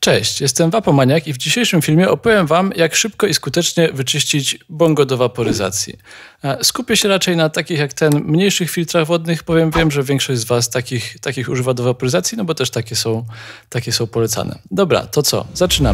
Cześć, jestem Wapomaniak i w dzisiejszym filmie opowiem Wam, jak szybko i skutecznie wyczyścić bongo do waporyzacji. Skupię się raczej na takich jak ten mniejszych filtrach wodnych, bowiem wiem, że większość z Was takich używa do waporyzacji, no bo też takie są polecane. Dobra, to co? Zaczynamy.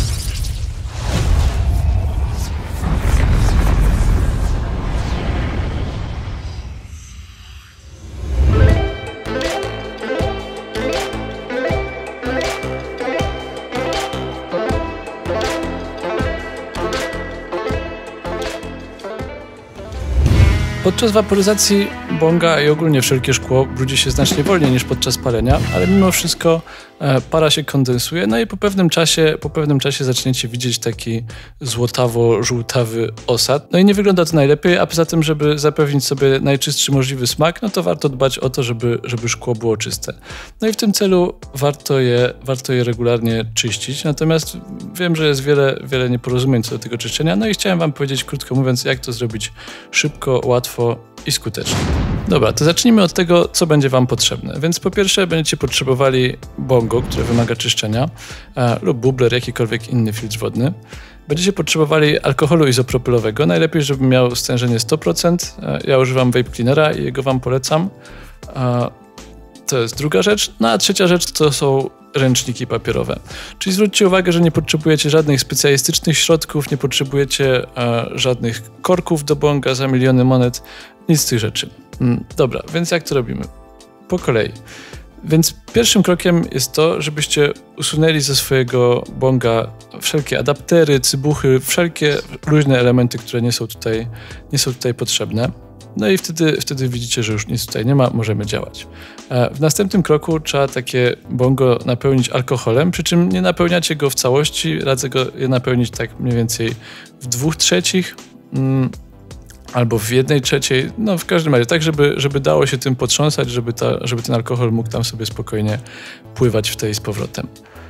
Podczas waporyzacji bonga i ogólnie wszelkie szkło brudzi się znacznie wolniej niż podczas palenia, ale mimo wszystko para się kondensuje, no i po pewnym czasie zaczniecie widzieć taki złotawo-żółtawy osad. No i nie wygląda to najlepiej, a poza tym, żeby zapewnić sobie najczystszy możliwy smak, no to warto dbać o to, żeby szkło było czyste. No i w tym celu warto je regularnie czyścić, natomiast wiem, że jest wiele nieporozumień co do tego czyszczenia, no i chciałem Wam powiedzieć, krótko mówiąc, jak to zrobić szybko, łatwo i skutecznie. Dobra, to zacznijmy od tego, co będzie Wam potrzebne. Więc po pierwsze będziecie potrzebowali bongo, które wymaga czyszczenia, lub bubler, jakikolwiek inny filtr wodny. Będziecie potrzebowali alkoholu izopropylowego, najlepiej, żeby miał stężenie 100%. Ja używam vape cleanera i jego Wam polecam. To jest druga rzecz. No a trzecia rzecz to są ręczniki papierowe. Czyli zwróćcie uwagę, że nie potrzebujecie żadnych specjalistycznych środków, nie potrzebujecie żadnych korków do bonga za miliony monet, nic z tych rzeczy. Dobra, więc jak to robimy? Po kolei. Więc pierwszym krokiem jest to, żebyście usunęli ze swojego bonga wszelkie adaptery, cybuchy, wszelkie luźne elementy, które nie są tutaj potrzebne. No i wtedy widzicie, że już nic tutaj nie ma, możemy działać. W następnym kroku trzeba takie bongo napełnić alkoholem, przy czym nie napełniacie go w całości, radzę je napełnić tak mniej więcej w 2/3 albo w 1/3, no w każdym razie tak, żeby dało się tym potrząsać, żeby ten alkohol mógł tam sobie spokojnie pływać w tej z powrotem.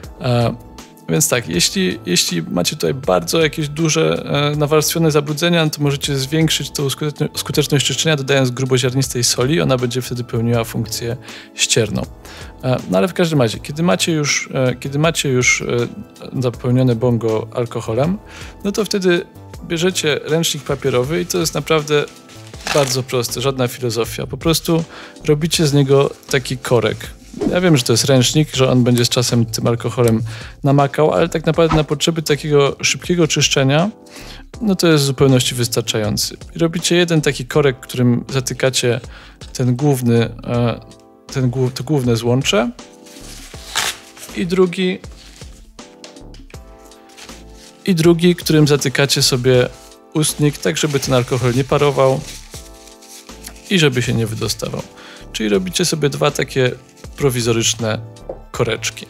Więc tak, jeśli macie tutaj bardzo jakieś duże, nawarstwione zabrudzenia, no to możecie zwiększyć tą skuteczność czyszczenia, dodając gruboziarnistej soli. Ona będzie wtedy pełniła funkcję ścierną. No ale w każdym razie, kiedy macie już zapełnione bongo alkoholem, no to wtedy bierzecie ręcznik papierowy i to jest naprawdę bardzo proste, żadna filozofia. Po prostu robicie z niego taki korek. Ja wiem, że to jest ręcznik, że on będzie z czasem tym alkoholem namakał, ale tak naprawdę na potrzeby takiego szybkiego czyszczenia, no to jest w zupełności wystarczający. I robicie jeden taki korek, którym zatykacie to główne złącze i drugi, którym zatykacie sobie ustnik, tak żeby ten alkohol nie parował i żeby się nie wydostawał. Czyli robicie sobie dwa takie prowizoryczne koreczki.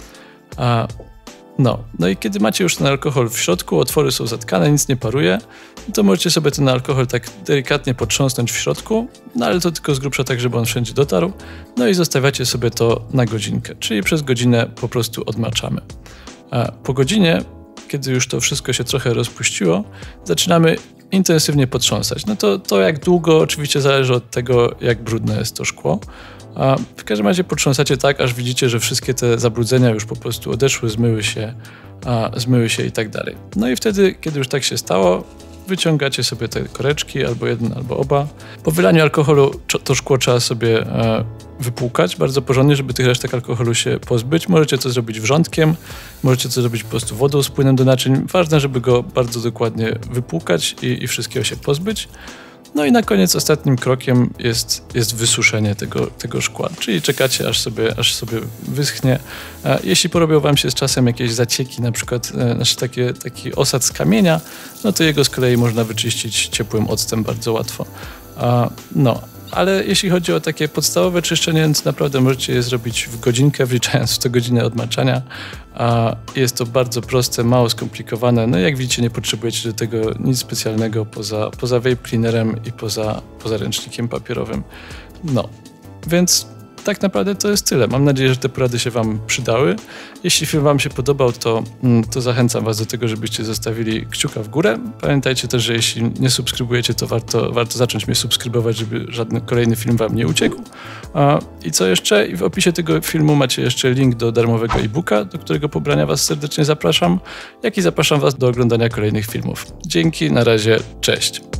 No i kiedy macie już ten alkohol w środku, otwory są zatkane, nic nie paruje, to możecie sobie ten alkohol tak delikatnie potrząsnąć w środku, no ale to tylko z grubsza tak, żeby on wszędzie dotarł, no i zostawiacie sobie to na godzinkę, czyli przez godzinę po prostu odmaczamy. Po godzinie, kiedy już to wszystko się trochę rozpuściło, zaczynamy intensywnie potrząsać. No to jak długo oczywiście zależy od tego, jak brudne jest to szkło. W każdym razie potrząsacie tak, aż widzicie, że wszystkie te zabrudzenia już po prostu odeszły, zmyły się i tak dalej. No i wtedy, kiedy już tak się stało, wyciągacie sobie te koreczki, albo jeden, albo oba. Po wylaniu alkoholu to szkło trzeba sobie wypłukać bardzo porządnie, żeby tych resztek alkoholu się pozbyć. Możecie to zrobić wrzątkiem, możecie to zrobić po prostu wodą z płynem do naczyń. Ważne, żeby go bardzo dokładnie wypłukać i wszystkiego się pozbyć. No i na koniec ostatnim krokiem jest wysuszenie tego szkła, czyli czekacie aż sobie wyschnie. Jeśli porobią Wam się z czasem jakieś zacieki, na przykład taki osad z kamienia, no to jego z kolei można wyczyścić ciepłym octem bardzo łatwo. Ale jeśli chodzi o takie podstawowe czyszczenie, to naprawdę możecie je zrobić w godzinkę, wliczając w to godzinę odmaczania. Jest to bardzo proste, mało skomplikowane. No i jak widzicie, nie potrzebujecie do tego nic specjalnego poza vape cleanerem i poza ręcznikiem papierowym. No, więc tak naprawdę to jest tyle. Mam nadzieję, że te porady się wam przydały. Jeśli film wam się podobał, to zachęcam was do tego, żebyście zostawili kciuka w górę. Pamiętajcie też, że jeśli nie subskrybujecie, to warto zacząć mnie subskrybować, żeby żaden kolejny film wam nie uciekł. I co jeszcze? I w opisie tego filmu macie jeszcze link do darmowego e-booka, do którego pobrania was serdecznie zapraszam, jak i zapraszam was do oglądania kolejnych filmów. Dzięki, na razie, cześć.